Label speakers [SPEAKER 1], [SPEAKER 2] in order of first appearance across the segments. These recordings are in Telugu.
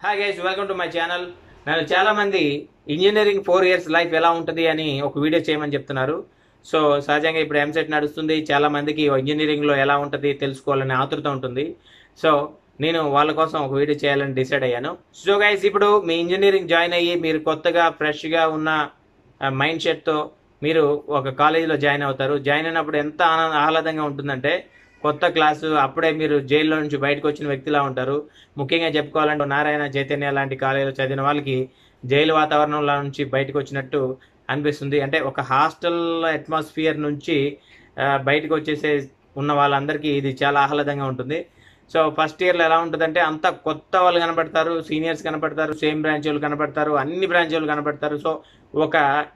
[SPEAKER 1] Hi guys, welcome to my channel. నన్ను చాలా మంది ఇంజనీరింగ్ 4 ఇయర్స్ లైఫ్ ఎలా ఉంటుంది అని ఒక వీడియో చేయమని చెప్తున్నారు. సో సహజంగా ఇప్పుడు ఎంసెట్ నడుస్తుంది. చాలా మందికి ఇంజనీరింగ్లో ఎలా ఉంటుంది తెలుసుకోవాలనే ఆతృత ఉంటుంది. సో నేను వాళ్ళ కోసం ఒక వీడియో చేయాలని డిసైడ్ అయ్యాను. సో గైస్, ఇప్పుడు మీ ఇంజనీరింగ్ జాయిన్ అయ్యి మీరు కొత్తగా ఫ్రెష్గా ఉన్న మైండ్ సెట్తో మీరు ఒక కాలేజీలో జాయిన్ అవుతారు. జాయిన్ అయినప్పుడు ఎంత ఆహ్లాదంగా ఉంటుందంటే, కొత్త క్లాసు, అప్పుడే మీరు జైల్లో నుంచి బయటకు వచ్చిన వ్యక్తిలా ఉంటారు. ముఖ్యంగా చెప్పుకోవాలంటే నారాయణ, చైతన్య లాంటి కాలేజీలో చదివిన వాళ్ళకి జైలు వాతావరణంలో నుంచి బయటకు వచ్చినట్టు అనిపిస్తుంది. అంటే ఒక హాస్టల్ అట్మాస్ఫియర్ నుంచి బయటకు వచ్చేసే ఉన్న వాళ్ళందరికీ ఇది చాలా ఆహ్లాదంగా ఉంటుంది. సో ఫస్ట్ ఇయర్లో ఎలా ఉంటుందంటే, అంతా కొత్త వాళ్ళు కనపడతారు, సీనియర్స్ కనపడతారు, సేమ్ బ్రాంచ్ వాళ్ళు కనపడతారు, అన్ని బ్రాంచ్ వాళ్ళు కనపడతారు. సో ఒక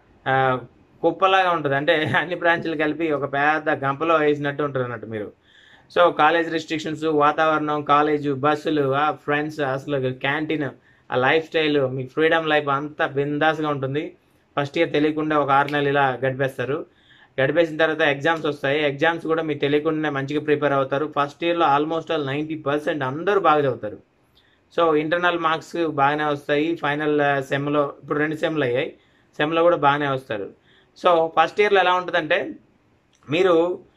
[SPEAKER 1] కుప్పలాగా ఉంటుంది. అంటే అన్ని బ్రాంచ్లు కలిపి ఒక పెద్ద గంపలో వేసినట్టు ఉంటుంది అన్నట్టు మీరు. సో కాలేజ్ రెస్ట్రిక్షన్స్, వాతావరణం, కాలేజు, బస్సులు, ఆ ఫ్రెండ్స్, అసలు క్యాంటీన్, ఆ లైఫ్ స్టైల్, మీ ఫ్రీడమ్ లైఫ్ అంతా బిందాస్గా ఉంటుంది. ఫస్ట్ ఇయర్ తెలియకుండా ఒక 6 నెలలు ఇలా గడిపేస్తారు. గడిపేసిన తర్వాత ఎగ్జామ్స్ వస్తాయి. ఎగ్జామ్స్ కూడా మీకు తెలియకుండానే మంచిగా ప్రిపేర్ అవుతారు. ఫస్ట్ ఇయర్లో ఆల్మోస్ట్ 90% అందరూ బాగా చదువుతారు. సో ఇంటర్నల్ మార్క్స్ బాగానే వస్తాయి. ఫైనల్ సెమ్లో, ఇప్పుడు 2 సెమ్లు అయ్యాయి, సెమ్లో కూడా బాగానే వస్తారు. సో ఫస్ట్ ఇయర్లో ఎలా ఉంటుందంటే, మీరు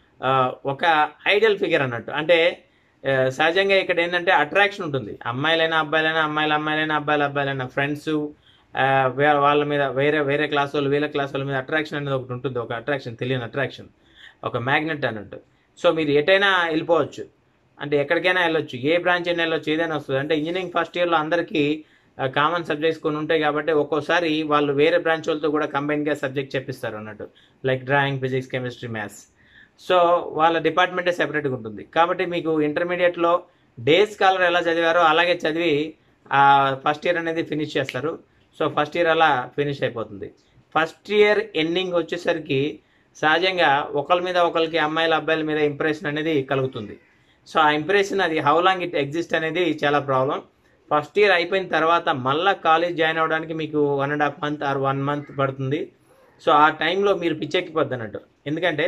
[SPEAKER 1] ఒక ఐడియల్ ఫిగర్ అన్నట్టు. అంటే సహజంగా ఇక్కడ ఏంటంటే అట్రాక్షన్ ఉంటుంది. అమ్మాయిలైనా అబ్బాయిలైనా, అమ్మాయిలైనా అబ్బాయిలైనా, ఫ్రెండ్స్ వాళ్ళ మీద, వేరే క్లాస్ వాళ్ళు వీళ్ళ క్లాస్ వాళ్ళ మీద అట్రాక్షన్ అనేది ఒకటి ఉంటుంది. ఒక అట్రాక్షన్, తెలియని అట్రాక్షన్, ఒక మ్యాగ్నెట్ అన్నట్టు. సో మీరు ఎటైనా వెళ్ళిపోవచ్చు, అంటే ఎక్కడికైనా వెళ్ళొచ్చు, ఏ బ్రాంచ్ అయినా వెళ్ళొచ్చు, ఏదైనా వస్తుంది. అంటే ఇంజనీరింగ్ ఫస్ట్ ఇయర్లో అందరికీ కామన్ సబ్జెక్ట్స్ కొన్ని ఉంటాయి కాబట్టి ఒక్కోసారి వాళ్ళు వేరే బ్రాంచ్ వాళ్ళతో కూడా కంబైన్గా సబ్జెక్ట్ చెప్పిస్తారు అన్నట్టు. Like drawing, physics, chemistry, maths. So వాళ్ళ డిపార్ట్మెంటే సెపరేట్గా ఉంటుంది. కాబట్టి మీకు ఇంటర్మీడియట్లో డే స్కాలర్ ఎలా చదివారో అలాగే చదివి ఫస్ట్ ఇయర్ అనేది ఫినిష్ చేస్తారు. సో ఫస్ట్ ఇయర్ అలా ఫినిష్ అయిపోతుంది. ఫస్ట్ ఇయర్ ఎండింగ్ వచ్చేసరికి సహజంగా ఒకరి మీద ఒకరికి, అమ్మాయిల అబ్బాయిల మీద ఇంప్రెషన్ అనేది కలుగుతుంది. సో ఆ ఇంప్రెషన్, అది హౌ లాంగ్ ఇట్ ఎగ్జిస్ట్ అనేది చాలా ప్రాబ్లం. ఫస్ట్ ఇయర్ అయిపోయిన తర్వాత మళ్ళీ కాలేజ్ జాయిన్ అవ్వడానికి మీకు 1.5 month ఆర్ 1 month పడుతుంది. సో ఆ టైంలో మీరు పిచ్చెక్కిపోద్ది అన్నట్టు. ఎందుకంటే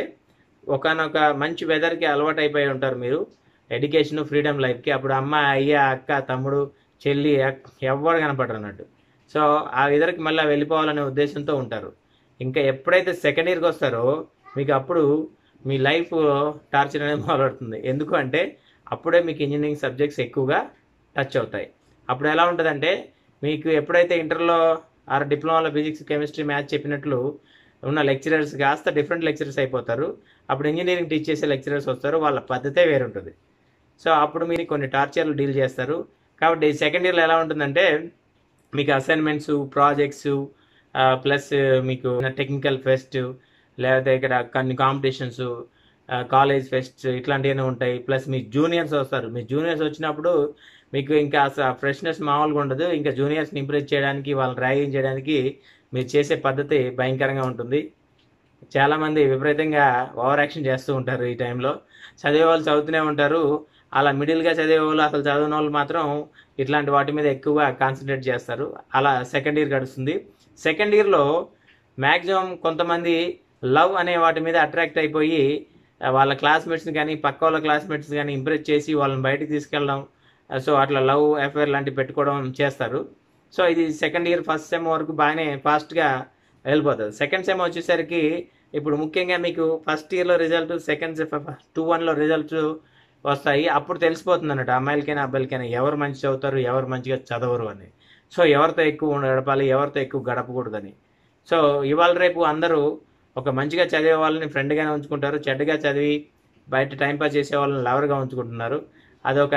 [SPEAKER 1] ఒకనొక మంచి వెదర్కి అలవాటు అయిపోయి ఉంటారు మీరు, ఎడ్యుకేషన్, ఫ్రీడమ్ లైఫ్కి. అప్పుడు అమ్మ, అయ్య, అక్క, తమ్ముడు, చెల్లి ఎవ్వరు కనపడరు అన్నట్టు. సో ఆ వెదర్కి మళ్ళీ వెళ్ళిపోవాలనే ఉద్దేశంతో ఉంటారు. ఇంకా ఎప్పుడైతే సెకండ్ ఇయర్కి వస్తారో మీకు అప్పుడు మీ లైఫ్ టార్చర్ అనేది మొదలవుతుంది. ఎందుకు అంటే అప్పుడే మీకు ఇంజనీరింగ్ సబ్జెక్ట్స్ ఎక్కువగా టచ్ అవుతాయి. అప్పుడు ఎలా ఉంటుందంటే, మీకు ఎప్పుడైతే ఇంటర్లో ఆర్ డిప్లొమాలో ఫిజిక్స్, కెమిస్ట్రీ, మ్యాథ్స్ చెప్పినట్లు ఉన్న లెక్చరర్స్ కాస్త డిఫరెంట్ లెక్చరర్స్ అయిపోతారు. అప్పుడు ఇంజనీరింగ్ టీచ్ చేసే లెక్చరర్స్ వస్తారు, వాళ్ళ పద్ధతే వేరుంటుంది. సో అప్పుడు మీరు కొన్ని టార్చర్లు డీల్ చేస్తారు. కాబట్టి సెకండ్ ఇయర్లో ఎలా ఉంటుందంటే, మీకు అసైన్మెంట్స్, ప్రాజెక్ట్స్, ప్లస్ మీకు టెక్నికల్ ఫెస్ట్, లేకపోతే ఇక్కడ కొన్ని కాంపిటీషన్స్, కాలేజ్ ఫెస్ట్, ఇట్లాంటివన్నీ ఉంటాయి. ప్లస్ మీ జూనియర్స్ వస్తారు. మీ జూనియర్స్ వచ్చినప్పుడు మీకు ఇంకా ఫ్రెష్నెస్ మామూలుగా ఉండదు. ఇంకా జూనియర్స్ని ఇంప్రెస్ చేయడానికి, వాళ్ళని ర్యాగింగ్ చేయడానికి మీరు చేసే పద్ధతి భయంకరంగా ఉంటుంది. చాలామంది విపరీతంగా ఓవర్ యాక్షన్ చేస్తూ ఉంటారు ఈ టైంలో. చదివే వాళ్ళు చదువుతూనే ఉంటారు. అలా మిడిల్గా చదివే వాళ్ళు, అసలు చదివిన వాళ్ళు మాత్రం ఇట్లాంటి వాటి మీద ఎక్కువగా కాన్సన్ట్రేట్ చేస్తారు. అలా సెకండ్ ఇయర్ గడుస్తుంది. సెకండ్ ఇయర్లో మ్యాక్సిమం కొంతమంది లవ్ అనే వాటి మీద అట్రాక్ట్ అయిపోయి వాళ్ళ క్లాస్మేట్స్ని కానీ, పక్క వాళ్ళ క్లాస్మేట్స్ కానీ ఇంప్రెస్ చేసి వాళ్ళని బయటకు తీసుకెళ్ళడం, సో అట్లా లవ్ అఫేర్ లాంటివి పెట్టుకోవడం చేస్తారు. సో ఇది సెకండ్ ఇయర్ ఫస్ట్ సెమ్ వరకు బాగానే ఫాస్ట్గా వెళ్ళిపోతుంది. సెకండ్ సెమ్ వచ్చేసరికి ఇప్పుడు ముఖ్యంగా మీకు ఫస్ట్ ఇయర్లో రిజల్ట్, సెకండ్ 2-1లో రిజల్ట్స్ వస్తాయి. అప్పుడు తెలిసిపోతుంది అన్నట్టు అమ్మాయిలకైనా అబ్బాయిలకైనా ఎవరు మంచి చదువుతారు, ఎవరు మంచిగా చదవరు అని. సో ఎవరితో ఎక్కువ గడపాలి, ఎవరితో ఎక్కువ గడపకూడదని. సో ఇవాళ రేపు అందరూ ఒక మంచిగా చదివే వాళ్ళని ఫ్రెండ్గానే ఉంచుకుంటారు, చెడ్డగా చదివి బయట టైంపాస్ చేసే వాళ్ళని లవర్గా ఉంచుకుంటున్నారు. అదొక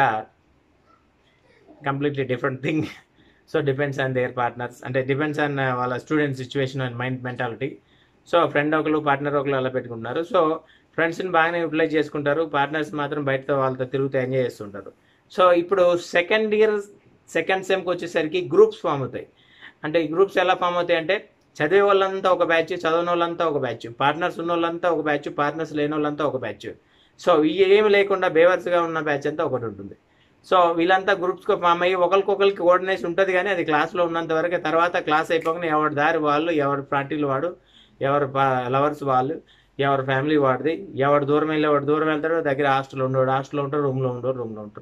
[SPEAKER 1] completely different thing. So depends on their partners, అంటే డిపెండ్స్ ఆన్ వాళ్ళ student situation and mentality. So friend ఒకరు, పార్ట్నర్ ఒకరు అలా పెట్టుకుంటున్నారు. సో ఫ్రెండ్స్ని బాగానే యూటిలైజ్ చేసుకుంటారు, పార్ట్నర్స్ మాత్రం బయటతో వాళ్ళతో తిరుగుతూ ఎంజాయ్ చేస్తుంటారు. సో ఇప్పుడు సెకండ్ ఇయర్ సెకండ్ సెమ్కి వచ్చేసరికి గ్రూప్స్ ఫామ్ అవుతాయి. అంటే ఈ గ్రూప్స్ ఎలా ఫామ్ అవుతాయి అంటే, చదివే వాళ్ళంతా ఒక బ్యాచ్, చదవని వాళ్ళంతా ఒక బ్యాచ్, పార్ట్నర్స్ ఉన్న వాళ్ళంతా ఒక బ్యాచ్, పార్ట్నర్స్ లేని వాళ్ళంతా ఒక బ్యాచ్. సో ఏమి లేకుండా బేవర్స్గా ఉన్న బ్యాచ్ అంతా ఒకటి ఉంటుంది. సో వీళ్ళంతా గ్రూప్స్గా ఫామ్ అయ్యి ఒకరికొకరికి కోఆర్డినేషన్ ఉంటుంది, కానీ అది క్లాస్లో ఉన్నంత వరకు. తర్వాత క్లాస్ అయిపోగానే ఎవరి దారి వాళ్ళు, ఎవరి పార్టీలు వాడు, ఎవరి లవర్స్ వాళ్ళు, ఎవరి ఫ్యామిలీ వాడిది, ఎవరు దూరం వెళ్ళి ఎవరు దూరం వెళ్తాడో, దగ్గర హాస్టల్లో ఉండేవాడు హాస్టల్లో ఉంటారు, రూమ్లో ఉంటారు.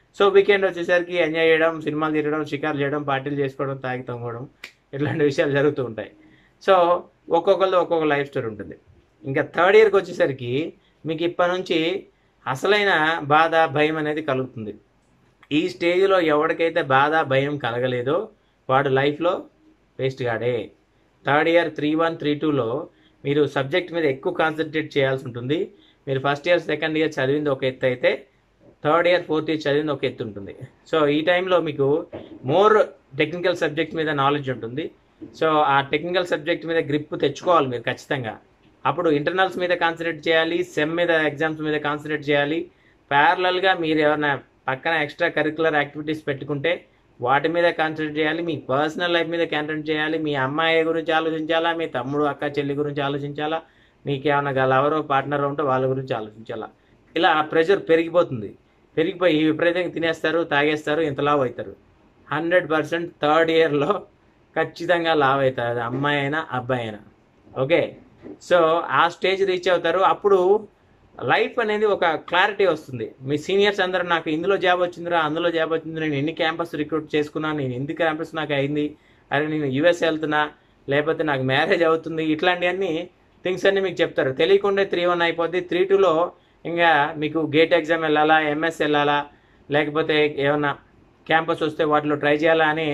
[SPEAKER 1] సో వీకెండ్ వచ్చేసరికి ఎంజాయ్ చేయడం, సినిమాలు తిరగడం, షికారు చేయడం, పార్టీలు చేసుకోవడం, తాగి తొంగడం, ఇట్లాంటి విషయాలు జరుగుతూ ఉంటాయి. సో ఒక్కొక్కరితో ఒక్కొక్క లైఫ్ స్టోరీ ఉంటుంది. ఇంకా థర్డ్ ఇయర్కి వచ్చేసరికి మీకు ఇప్పటి నుంచి అసలైన బాధ, భయం అనేది కలుగుతుంది. ఈ స్టేజ్లో ఎవరికైతే బాధ, భయం కలగలేదో వాడు లైఫ్లో వేస్ట్ గాడే. థర్డ్ ఇయర్ 3-1, 3-2లో మీరు సబ్జెక్ట్ మీద ఎక్కువ కాన్సన్ట్రేట్ చేయాల్సి ఉంటుంది. మీరు ఫస్ట్ ఇయర్, సెకండ్ ఇయర్ చదివింది ఒక ఎత్తు అయితే థర్డ్ ఇయర్, ఫోర్త్ ఇయర్ చదివింది ఒక ఎత్తు ఉంటుంది. సో ఈ టైంలో మీకు మోర్ టెక్నికల్ సబ్జెక్ట్ మీద నాలెడ్జ్ ఉంటుంది. సో ఆ టెక్నికల్ సబ్జెక్ట్ మీద గ్రిప్ తెచ్చుకోవాలి మీరు ఖచ్చితంగా. అప్పుడు ఇంటర్నల్స్ మీద కాన్సన్ట్రేట్ చేయాలి, సెమ్ మీద, ఎగ్జామ్స్ మీద కాన్సన్ట్రేట్ చేయాలి. ప్యారలల్గా మీరు ఏమైనా పక్కన ఎక్స్ట్రా కరికులర్ యాక్టివిటీస్ పెట్టుకుంటే వాటి మీద కాన్సన్ట్రేట్ చేయాలి. మీ పర్సనల్ లైఫ్ మీద కాన్సన్ట్రేట్ చేయాలి. మీ అమ్మాయి గురించి ఆలోచించాలా, మీ తమ్ముడు, అక్క, చెల్లి గురించి ఆలోచించాలా, మీకేమైనా లవరో పార్ట్నర్ ఉంటే వాళ్ళ గురించి ఆలోచించాలా. ఇలా ప్రెషర్ పెరిగిపోయి విపరీతంగా తినేస్తారు, తాగేస్తారు, ఇంత లావ్ అవుతారు. 100% థర్డ్ ఇయర్లో ఖచ్చితంగా లావ్ అవుతారు, అది అమ్మాయి అయినా అబ్బాయి అయినా. ఓకే, సో ఆ స్టేజ్ రీచ్ అవుతారు. అప్పుడు లైఫ్ అనేది ఒక క్లారిటీ వస్తుంది. మీ సీనియర్స్ అందరూ నాకు ఇందులో జాబ్ వచ్చిందిరా, అందులో జాబ్ వచ్చింది, నేను ఎన్ని క్యాంపస్ రిక్రూట్ చేసుకున్నా, నేను ఎన్ని క్యాంపస్ నాకు అయింది, అరే నేను యూఎస్ వెళ్తున్నా, లేకపోతే నాకు మ్యారేజ్ అవుతుంది, ఇట్లాంటివన్నీ థింగ్స్ అన్నీ మీకు చెప్తారు. తెలియకుండా 3-1 అయిపోద్ది. 3-2లో ఇంకా మీకు గేట్ ఎగ్జామ్ వెళ్ళాలా, ఎంఎస్ వెళ్ళాలా, లేకపోతే ఏమన్నా క్యాంపస్ వస్తే వాటిలో ట్రై చేయాలా అని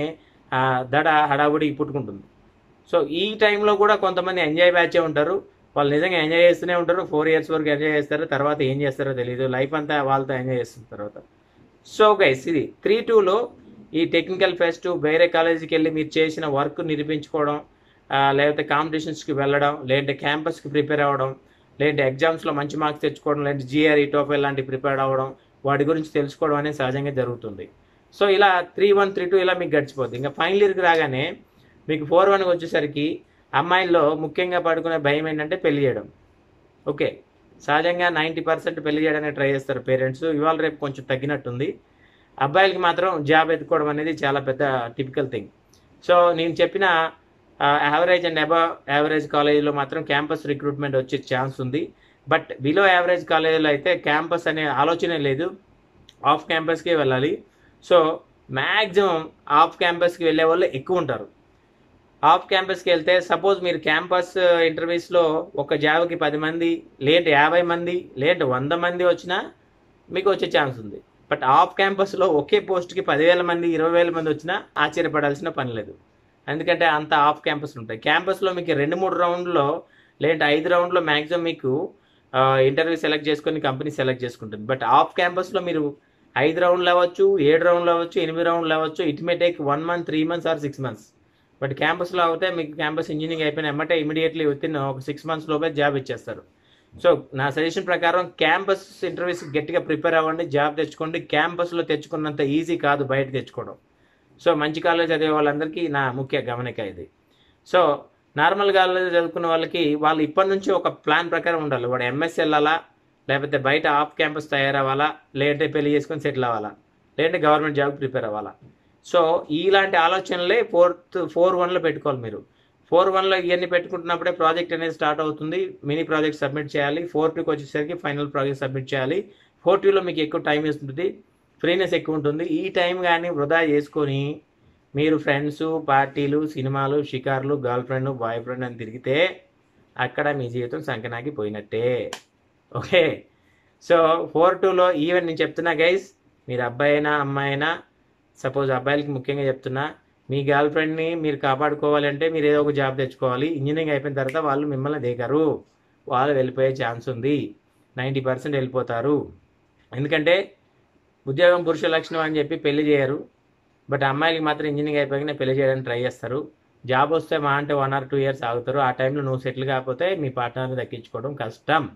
[SPEAKER 1] హడావుడి పుట్టుకుంటుంది. సో ఈ టైంలో కూడా కొంతమంది ఎంజాయ్ బ్యాచే ఉంటారు. వాళ్ళు నిజంగా ఎంజాయ్ చేస్తూనే ఉంటారు. 4 ఇయర్స్ వరకు ఎంజాయ్ చేస్తారు. తర్వాత ఏం చేస్తారో తెలియదు. లైఫ్ అంతా వాళ్ళతో ఎంజాయ్ చేస్తున్న తర్వాత. సో గైస్, ఇది 3-2లో ఈ టెక్నికల్ ఫెస్ట్, వేరే కాలేజీకి వెళ్ళి మీరు చేసిన వర్క్ నిరూపించుకోవడం, లేకపోతే కాంపిటీషన్స్కి వెళ్ళడం, లేదంటే క్యాంపస్కి ప్రిపేర్ అవ్వడం, లేదంటే ఎగ్జామ్స్లో మంచి మార్క్స్ తెచ్చుకోవడం, లేదంటే జిఆర్ఈ, టోఫెల్ లాంటివి ప్రిపేర్ అవ్వడం, వాటి గురించి తెలుసుకోవడం అనేది సహజంగా జరుగుతుంది. సో ఇలా 3-1, 3-2 ఇలా మీకు గడిచిపోద్ది. ఇంకా ఫైనల్ ఇయర్కి రాగానే మీకు 4-1కి వచ్చేసరికి అమ్మాయిల్లో ముఖ్యంగా పడుకునే భయం ఏంటంటే పెళ్లి చేయడం. ఓకే, సహజంగా 90% పెళ్లి చేయడానికి ట్రై చేస్తారు పేరెంట్స్. ఇవాళ రేపు కొంచెం తగ్గినట్టుంది. అబ్బాయిలకి మాత్రం జాబ్ ఎత్తుకోవడం అనేది చాలా పెద్ద టిపికల్ థింగ్. సో నేను చెప్పిన యావరేజ్ అండ్ అబవ్ యావరేజ్ కాలేజీలో మాత్రం క్యాంపస్ రిక్రూట్మెంట్ వచ్చే ఛాన్స్ ఉంది. బట్ బిలో యావరేజ్ కాలేజీలో అయితే క్యాంపస్ అనే ఆలోచనే లేదు, ఆఫ్ క్యాంపస్కే వెళ్ళాలి. సో మ్యాక్సిమం ఆఫ్ క్యాంపస్కి వెళ్ళే వాళ్ళు ఎక్కువ ఉంటారు. ఆఫ్ క్యాంపస్కి వెళ్తే సపోజ్ మీరు క్యాంపస్ ఇంటర్వ్యూస్లో ఒక జాబ్కి 10 మంది, లేదంటే 50 మంది, లేదంటే 100 మంది వచ్చినా మీకు వచ్చే ఛాన్స్ ఉంది. బట్ ఆఫ్ క్యాంపస్లో ఒకే పోస్ట్కి 10,000 మంది, 20,000 మంది వచ్చినా ఆశ్చర్యపడాల్సిన పని లేదు. ఎందుకంటే అంత ఆఫ్ క్యాంపస్ ఉంటాయి. క్యాంపస్లో మీకు 2-3 రౌండ్లో, లేదంటే 5 రౌండ్లో మ్యాక్సిమం మీకు ఇంటర్వ్యూ సెలెక్ట్ చేసుకొని కంపెనీ సెలెక్ట్ చేసుకుంటుంది. బట్ ఆఫ్ క్యాంపస్లో మీరు 5 రౌండ్లు అవ్వచ్చు, 7 రౌండ్లు అవ్వచ్చు, 8 రౌండ్లు అవ్వచ్చు. It may take 1 month, 3 months or 6 months. But క్యాంపస్లో అయితే మీకు క్యాంపస్ ఇంజనీరింగ్ అయిపోయిన ఎమ్మటే ఇమీడియట్లీ వితిన్ ఒక 6 మంత్స్ లోపే జాబ్ ఇచ్చేస్తారు. సో నా సజెషన్ ప్రకారం క్యాంపస్ ఇంటర్వ్యూస్ గట్టిగా ప్రిపేర్ అవ్వండి, జాబ్ తెచ్చుకోండి. క్యాంపస్లో తెచ్చుకున్నంత ఈజీ కాదు బయట తెచ్చుకోవడం. సో మంచి కాలేజ్ చదివే వాళ్ళందరికీ నా ముఖ్య గమనిక ఇది. సో నార్మల్ కాలేజ్ చదువుకున్న వాళ్ళకి వాళ్ళు ఇప్పటి నుంచి ఒక ప్లాన్ ప్రకారం ఉండాలి. వాడు ఎంఎస్ వెళ్ళాలా, లేకపోతే బయట ఆఫ్ క్యాంపస్ తయారవ్వాలా, లేదంటే పెళ్లి చేసుకొని సెటిల్ అవ్వాలా, లేదంటే గవర్నమెంట్ జాబ్ ప్రిపేర్ అవ్వాలా. సో ఇలాంటి ఆలోచనలే 4-1లో పెట్టుకోవాలి మీరు. 4-1లో ఇవన్నీ పెట్టుకుంటున్నప్పుడే ప్రాజెక్ట్ అనేది స్టార్ట్ అవుతుంది. మినీ ప్రాజెక్ట్ సబ్మిట్ చేయాలి. 4-2కి వచ్చేసరికి ఫైనల్ ప్రాజెక్ట్ సబ్మిట్ చేయాలి. 4-2లో మీకు ఎక్కువ టైం ఇస్తుంది, ఫ్రీనెస్ ఎక్కువ ఉంటుంది. ఈ టైం కానీ వృధా చేసుకొని మీరు ఫ్రెండ్స్, పార్టీలు, సినిమాలు, షికార్లు, గర్ల్ ఫ్రెండ్, బాయ్ ఫ్రెండ్ అని తిరిగితే అక్కడ మీ జీవితం సంకనాకి పోయినట్టే. ఓకే, సో 4-2లో ఈవెన్ నేను చెప్తున్నా గైస్, మీరు అబ్బాయి అయినా అమ్మాయి అయినా, సపోజ్ అబ్బాయిలకి ముఖ్యంగా చెప్తున్నా, మీ గర్ల్ ఫ్రెండ్ని మీరు కాపాడుకోవాలంటే మీరు ఏదో ఒక జాబ్ తెచ్చుకోవాలి. ఇంజనీరింగ్ అయిపోయిన తర్వాత వాళ్ళు మిమ్మల్ని దిగరు, వాళ్ళు వెళ్ళిపోయే ఛాన్స్ ఉంది. 90% వెళ్ళిపోతారు. ఎందుకంటే ఉద్యోగం పురుష లక్షణం అని చెప్పి పెళ్లి చేయరు. బట్ అమ్మాయిలకి మాత్రం ఇంజనీరింగ్ అయిపోయినా పెళ్లి చేయడానికి ట్రై చేస్తారు. జాబ్ వస్తే మా అంటే 1 or 2 years ఆగుతారు. ఆ టైంలో నువ్వు సెటిల్ కాకపోతే మీ పార్ట్నర్ని దక్కించుకోవడం కష్టం.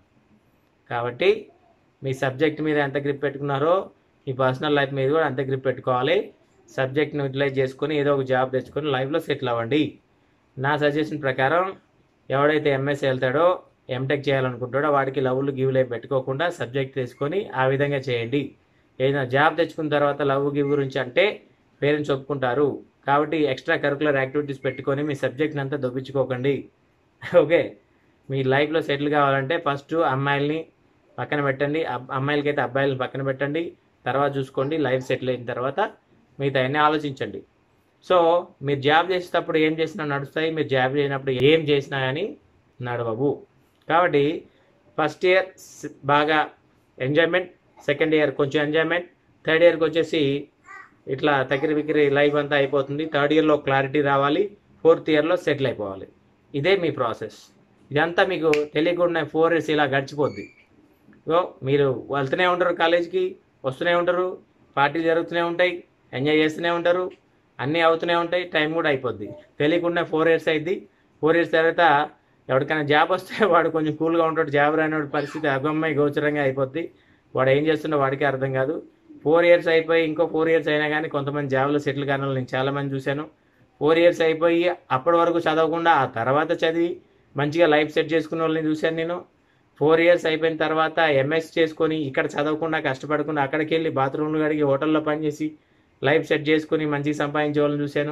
[SPEAKER 1] కాబట్టి మీ సబ్జెక్ట్ మీద ఎంత గ్రిప్ పెట్టుకున్నారో మీ పర్సనల్ లైఫ్ మీద కూడా అంత గ్రిప్ పెట్టుకోవాలి. సబ్జెక్ట్ని యూటిలైజ్ చేసుకొని ఏదో ఒక జాబ్ తెచ్చుకొని లైఫ్లో సెటిల్ అవ్వండి. నా సజెషన్ ప్రకారం ఎవడైతే ఎంఎస్ వెళ్తాడో, ఎంటెక్ చేయాలనుకుంటాడో వాడికి లవ్లు గివ్లు పెట్టుకోకుండా సబ్జెక్ట్ తీసుకొని ఆ విధంగా చేయండి. ఏదైనా జాబ్ తెచ్చుకున్న తర్వాత లవ్ గివ్ గురించి అంటే పేరెంట్స్ ఒప్పుకుంటారు. కాబట్టి ఎక్స్ట్రా కరికులర్ యాక్టివిటీస్ పెట్టుకొని మీ సబ్జెక్ట్ని అంతా దొబ్బించుకోకండి. ఓకే, మీ లైఫ్లో సెటిల్ కావాలంటే ఫస్ట్ అమ్మాయిల్ని పక్కన పెట్టండి, అమ్మాయిలకైతే అబ్బాయిలను పక్కన పెట్టండి. తర్వాత చూసుకోండి. లైఫ్ సెటిల్ అయిన తర్వాత మిగతా అన్నీ ఆలోచించండి. సో మీరు జాబ్ చేసేటప్పుడు ఏం చేసినా నడుస్తాయి, మీరు జాబ్ చేయనప్పుడు ఏం చేసినా కానీ నడవవు. కాబట్టి ఫస్ట్ ఇయర్ బాగా ఎంజాయ్మెంట్, సెకండ్ ఇయర్ కొంచెం ఎంజాయ్మెంట్, థర్డ్ ఇయర్కి వచ్చేసి ఇట్లా తగిరి బిగిరి లైఫ్ అంతా అయిపోతుంది. థర్డ్ ఇయర్లో క్లారిటీ రావాలి, ఫోర్త్ ఇయర్లో సెటిల్ అయిపోవాలి. ఇదే మీ ప్రాసెస్. ఇదంతా మీకు తెలియకుండా 4 years ఇలా గడిచిపోద్ది. మీరు వెళ్తూనే ఉంటారు, కాలేజీకి వస్తూనే ఉంటారు, పార్టీలు జరుగుతూనే ఉంటాయి, ఎంజాయ్ చేస్తూనే ఉంటారు, అన్నీ అవుతూనే ఉంటాయి, టైం కూడా అయిపోద్ది. తెలియకుండా 4 years అయింది. 4 years తర్వాత ఎవరికైనా జాబ్ వస్తే వాడు కొంచెం కూల్గా ఉంటాడు, జాబ్ రాని పరిస్థితి అగమ్య గోచరంగా అయిపోద్ది. వాడు ఏం చేస్తుండో వాడికి అర్థం కాదు. 4 years అయిపోయి ఇంకో 4 years అయినా కానీ కొంతమంది జాబ్లో సెటిల్ కాని వాళ్ళు నేను చాలామంది చూశాను. 4 years అయిపోయి అప్పటి వరకు చదవకుండా ఆ తర్వాత చదివి మంచిగా లైఫ్ సెట్ చేసుకునే వాళ్ళని చూశాను నేను. 4 years అయిపోయిన తర్వాత ఎంఎస్ చేసుకొని ఇక్కడ చదవకుండా కష్టపడకుండా అక్కడికి వెళ్ళి బాత్రూమ్లు కడిగి హోటల్లో పనిచేసి లైఫ్ సెట్ చేసుకుని మంచిగా సంపాదించే వాళ్ళని చూశాను.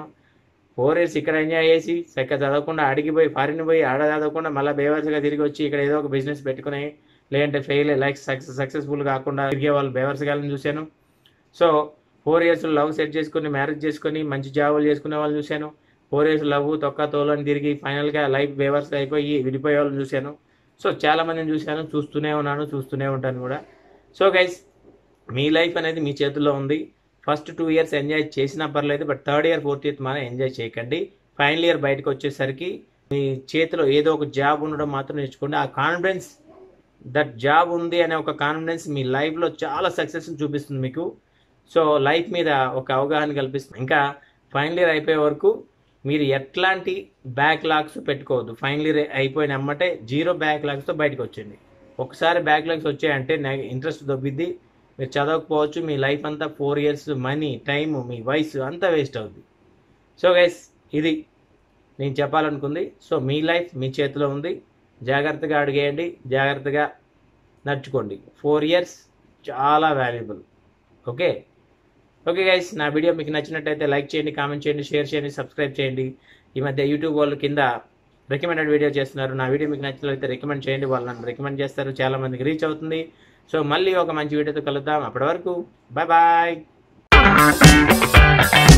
[SPEAKER 1] 4 years ఇక్కడ ఎంజాయ్ చేసి చక్కగా చదవకుండా అడిగిపోయి ఫారిన్ పోయి ఆడ చదవకుండా మళ్ళీ బేవర్స్గా తిరిగి వచ్చి ఇక్కడ ఏదో ఒక బిజినెస్ పెట్టుకుని లేదంటే ఫెయిల్ లైక్ సక్సెస్ఫుల్ కాకుండా తిరిగే వాళ్ళు బేవర్స్గాలను చూశాను. సో 4 years లవ్ సెట్ చేసుకుని మ్యారేజ్ చేసుకుని మంచి జాబులు చేసుకునే వాళ్ళని చూశాను. 4 years లవ్ తొక్క తోలని తిరిగి ఫైనల్గా లైఫ్ బేవర్స్ అయిపోయి విడిపోయే వాళ్ళని చూశాను. సో చాలామందిని చూశాను, చూస్తూనే ఉన్నాను, చూస్తూనే ఉంటాను కూడా. సో గైస్, మీ లైఫ్ అనేది మీ చేతుల్లో ఉంది. ఫస్ట్ 2 years ఎంజాయ్ చేసినా పర్లేదు, but third year 4th year మాత్రం ఎంజాయ్ చేయకండి. ఫైనల్ ఇయర్ బయటకు వచ్చేసరికి మీ చేతిలో ఏదో ఒక జాబ్ ఉండడం మాత్రం నేర్చుకోండి. ఆ కాన్ఫిడెన్స్, దట్ జాబ్ ఉంది అనే ఒక కాన్ఫిడెన్స్ మీ లైఫ్లో చాలా సక్సెస్ చూపిస్తుంది మీకు. సో లైఫ్ మీద ఒక అవగాహన కల్పిస్తుంది. ఇంకా ఫైనల్ ఇయర్ అయిపోయే వరకు మీరు ఎట్లాంటి బ్యాక్లాగ్స్ పెట్టుకోవద్దు. ఫైనల్ ఇయర్ అయిపోయిన అమ్మటే 0 బ్యాక్లాగ్స్తో బయటకు వచ్చేయండి. ఒకసారి బ్యాక్లాగ్స్ వచ్చాయంటే ఇంట్రెస్ట్ దొబ్బిద్ది, మీరు చదవకపోవచ్చు, మీ లైఫ్ అంతా 4 years మనీ, టైం, మీ వయసు అంతా వేస్ట్ అవుతుంది. సో గైస్, ఇది నేను చెప్పాలనుకుంది. సో మీ లైఫ్ మీ చేతిలో ఉంది, జాగ్రత్తగా అడిగేయండి, జాగ్రత్తగా నడుచుకోండి. 4 years చాలా వాల్యుబుల్. ఓకే గైస్, నా వీడియో మీకు నచ్చినట్టయితే లైక్ చేయండి, కామెంట్ చేయండి, షేర్ చేయండి, సబ్స్క్రైబ్ చేయండి. ఈ మధ్య యూట్యూబ్ వాళ్ళు కింద రికమెండెడ్ వీడియో చేస్తున్నారు. నా వీడియో మీకు నచ్చినట్లయితే రికమెండ్ చేయండి, వాళ్ళు నన్ను రికమెండ్ చేస్తారు, చాలా మందికి రీచ్ అవుతుంది. సో మళ్ళీ ఒక మంచి వీడియోతో కలుద్దాం. అప్పటి వరకు బాయ్ బాయ్.